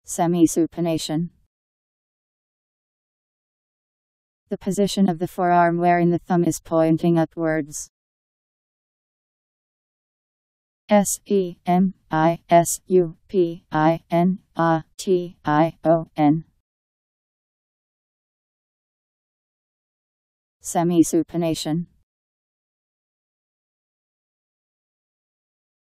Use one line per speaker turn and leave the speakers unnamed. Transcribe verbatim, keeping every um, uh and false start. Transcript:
Semisupination. The position of the forearm wherein the thumb is pointing upwards. S E M I S U P I N A T I O N. Semisupination.